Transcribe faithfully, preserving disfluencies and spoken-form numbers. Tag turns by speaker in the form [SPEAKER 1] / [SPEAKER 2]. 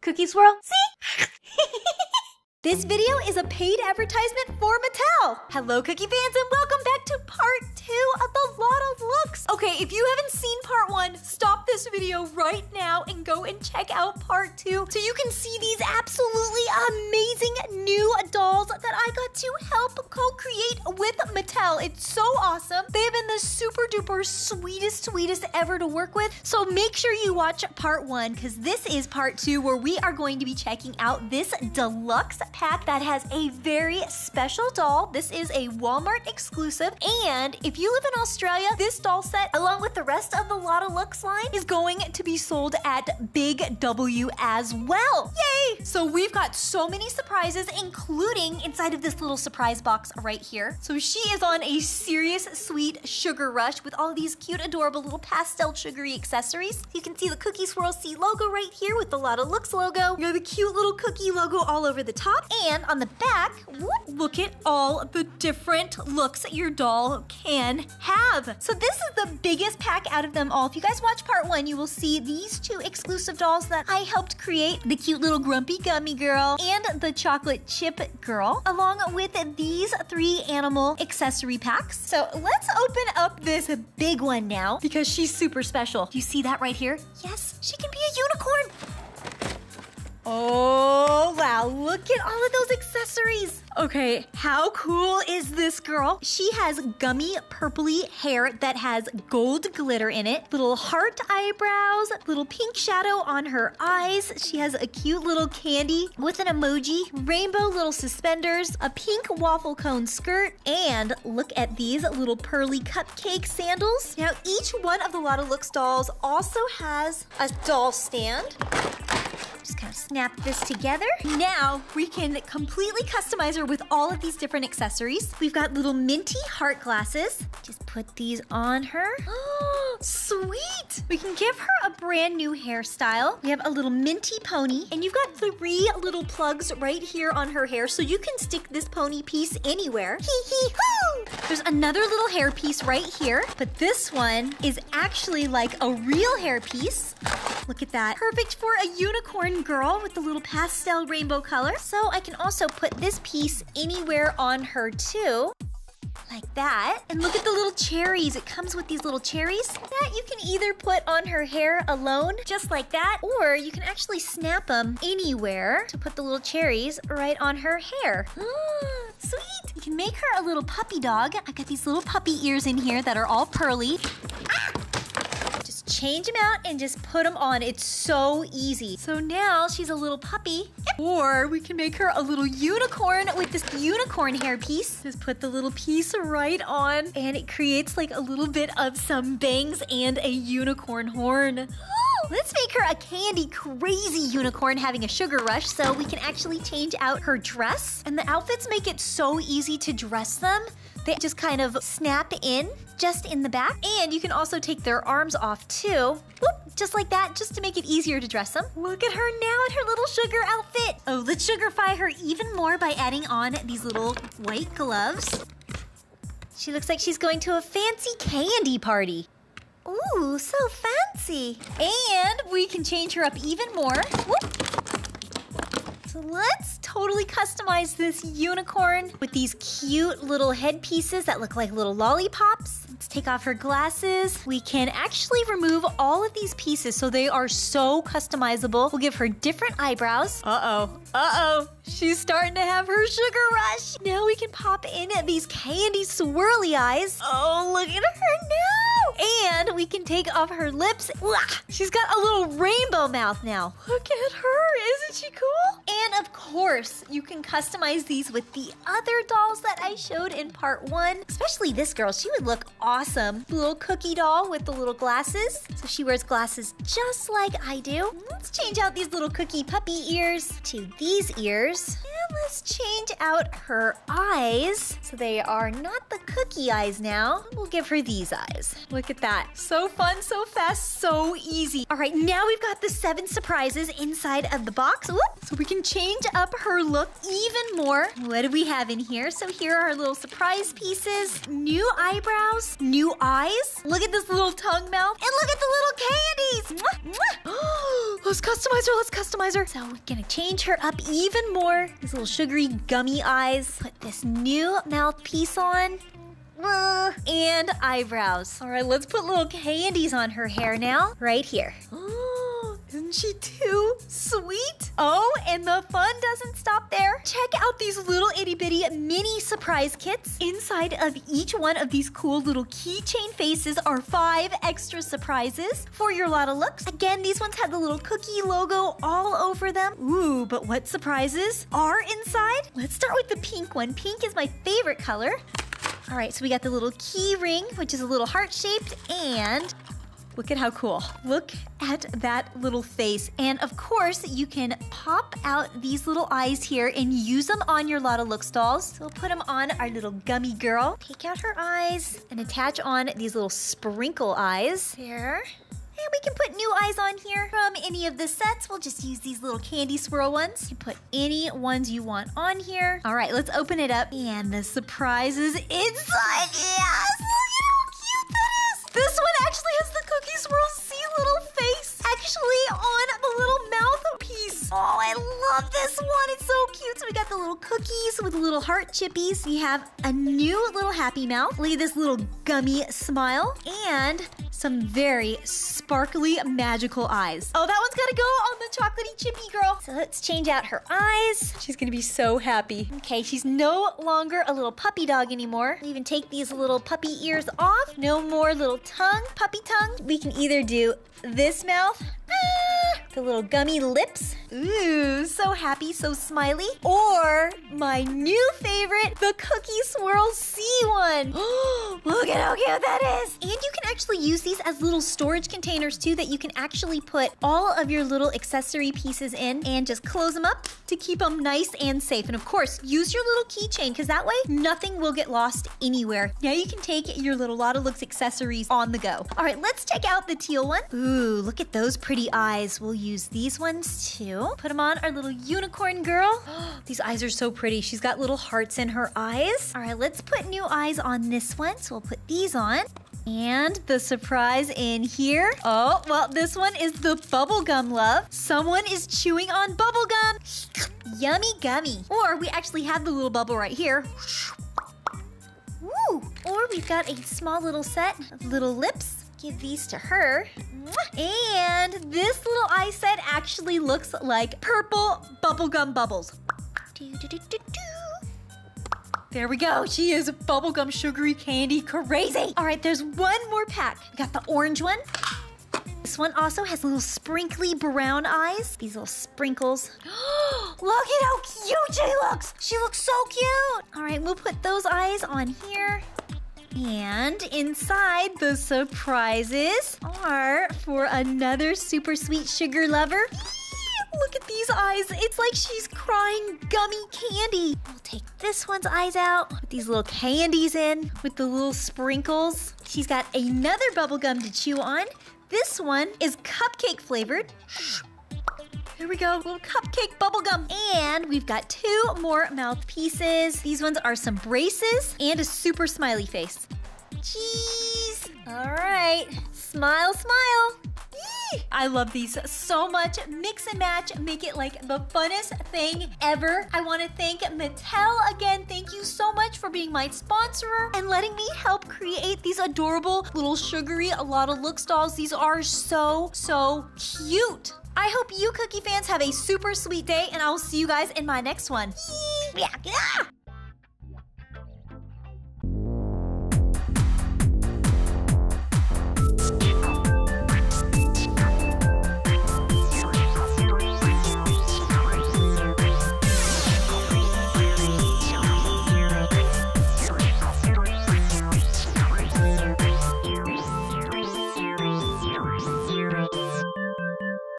[SPEAKER 1] Cookie Swirl. See? This video is a paid advertisement for Mattel. Hello, Cookie fans, and welcome back to part two of the Lotta Looks. Okay, if you haven't seen part one, stop this video right now and go and check out part two so you can see these absolutely amazing new dolls that I got to help co-create with Mattel. It's so awesome. They have been the super duper sweetest, sweetest ever to work with. So make sure you watch part one because this is part two where we are going to be checking out this deluxe pack that has a very special doll. This is a Walmart exclusive, and if you live in Australia, this doll set, along with the rest of the Lotta Looks line, is going to be sold at Big W as well. Yay! So we've got so many surprises, including inside of this little surprise box right here. So she is on a serious sweet sugar rush with all these cute, adorable little pastel sugary accessories. You can see the Cookieswirlc logo right here with the Lotta Looks logo. You know, the cute little cookie logo all over the top. And on the back, whoop, look at all the different looks that your doll can have. So this is the biggest pack out of them all. If you guys watch part one, you will see these two exclusive dolls that I helped create. The cute little grumpy gummy girl and the chocolate chip girl, along with these three animal accessory packs. So let's open up this big one now because she's super special. Do you see that right here? Yes, she can be a unicorn. Oh, wow, look at all of those accessories. Okay, how cool is this girl? She has gummy purpley hair that has gold glitter in it, little heart eyebrows, little pink shadow on her eyes. She has a cute little candy with an emoji, rainbow little suspenders, a pink waffle cone skirt, and look at these little pearly cupcake sandals. Now, each one of the Lotta Looks dolls also has a doll stand. Just kind of snap this together. Now we can completely customize her with all of these different accessories. We've got little minty heart glasses. Just put these on her. Oh, sweet! We can give her a brand new hairstyle. We have a little minty pony, and you've got three little plugs right here on her hair, so you can stick this pony piece anywhere. Hee hee hoo! There's another little hair piece right here, but this one is actually like a real hair piece. Look at that. Perfect for a unicorn girl with the little pastel rainbow color. So I can also put this piece anywhere on her too. Like that. And look at the little cherries. It comes with these little cherries that you can either put on her hair alone, just like that, or you can actually snap them anywhere to put the little cherries right on her hair. Sweet! You can make her a little puppy dog. I got these little puppy ears in here that are all pearly. Ah! Change them out and just put them on. It's so easy. So now she's a little puppy. Or we can make her a little unicorn with this unicorn hair piece. Just put the little piece right on and it creates like a little bit of some bangs and a unicorn horn. Let's make her a candy crazy unicorn having a sugar rush so we can actually change out her dress. And the outfits make it so easy to dress them. They just kind of snap in just in the back. And you can also take their arms off too. Whoop, just like that, just to make it easier to dress them. Look at her now in her little sugar outfit. Oh, let's sugarify her even more by adding on these little white gloves. She looks like she's going to a fancy candy party. Ooh, so fancy. And we can change her up even more. Whoop. So let's totally customize this unicorn with these cute little headpieces that look like little lollipops. Let's take off her glasses. We can actually remove all of these pieces so they are so customizable. We'll give her different eyebrows. Uh-oh. Uh-oh. She's starting to have her sugar rush. Now we can pop in these candy swirly eyes. Oh, look at her now. And we can take off her lips. She's got a little rainbow mouth now. Look at her. Isn't she cool? And of course, you can customize these with the other dolls that I showed in part one. Especially this girl. She would look awesome. The little cookie doll with the little glasses. So she wears glasses just like I do. Let's change out these little cookie puppy ears to these ears. And let's change out her eyes. So they are not the cookie eyes now. We'll give her these eyes. Look at that. So fun, so fast, so easy. All right, now we've got the seven surprises inside of the box. Whoop. So we can change change up her look even more. What do we have in here? So here are our little surprise pieces. New eyebrows, new eyes. Look at this little tongue mouth. And look at the little candies. Mwah, mwah. Let's customize her, let's customize her. So we're gonna change her up even more. These little sugary gummy eyes. Put this new mouthpiece on. Uh, and eyebrows. All right, let's put little candies on her hair now. Right here. Oh, isn't she too sweet? Oh, and the fun doesn't stop there. Check out these little itty bitty mini surprise kits. Inside of each one of these cool little keychain faces are five extra surprises for your Lotta Looks. Again, these ones have the little cookie logo all over them. Ooh, but what surprises are inside? Let's start with the pink one. Pink is my favorite color. All right, so we got the little key ring, which is a little heart-shaped, and look at how cool. Look at that little face. And of course, you can pop out these little eyes here and use them on your Lotta Looks dolls. So we'll put them on our little gummy girl. Take out her eyes and attach on these little sprinkle eyes. There. And we can put new eyes on here from any of the sets. We'll just use these little candy swirl ones. You can put any ones you want on here. All right, let's open it up. And the surprise is inside. Yes! Look at how cute that is! This one actually has the Cookieswirlc little face actually on the little mouthpiece. Oh, I love this one. It's so cute. So we got the little cookies with little heart chippies. We have a new little happy mouth. Look at this little gummy smile. And some very sparkly, magical eyes. Oh, that one's gotta go on the chocolatey chippy girl. So let's change out her eyes. She's gonna be so happy. Okay, she's no longer a little puppy dog anymore. We even take these little puppy ears off. No more little tongue, puppy tongue. We can either do this mouth, ah, the little gummy lips. Ooh, so happy, so smiley. Or my new favorite, the Cookieswirlc one. Look at how cute that is. And you can actually use these as little storage containers too that you can actually put all of your little accessory pieces in and just close them up to keep them nice and safe. And of course, use your little keychain because that way nothing will get lost anywhere. Now you can take your little Lotta Looks accessories on the go. All right, let's check out the teal one. Ooh, look at those pretty eyes. We'll use these ones too. Put them on our little unicorn girl. These eyes are so pretty. She's got little hearts in her eyes. All right, let's put new eyes on this one. So we'll put these on. And the surprise in here. Oh, well, this one is the bubblegum love. Someone is chewing on bubblegum. Yummy gummy. Or we actually have the little bubble right here. Woo! Or we've got a small little set of little lips. Give these to her. And this little eye set actually looks like purple bubblegum bubbles. Do, do, do, do, do. There we go. She is bubblegum sugary candy crazy. All right, there's one more pack. We got the orange one. This one also has little sprinkly brown eyes. These little sprinkles. Look at how cute she looks. She looks so cute. All right, we'll put those eyes on here. And inside, the surprises are for another super sweet sugar lover. Look at these eyes. It's like she's crying gummy candy. We'll take this one's eyes out, put these little candies in with the little sprinkles. She's got another bubble gum to chew on. This one is cupcake flavored. Here we go, little cupcake bubblegum. And we've got two more mouthpieces. These ones are some braces and a super smiley face. Cheese. All right, smile, smile. Yee! I love these so much. Mix and match, make it like the funnest thing ever. I want to thank Mattel again. Thank you so much for being my sponsor and letting me help create these adorable little sugary Lotta Looks dolls. These are so, so cute. I hope you cookie fans have a super sweet day, and I will see you guys in my next one. Yeah.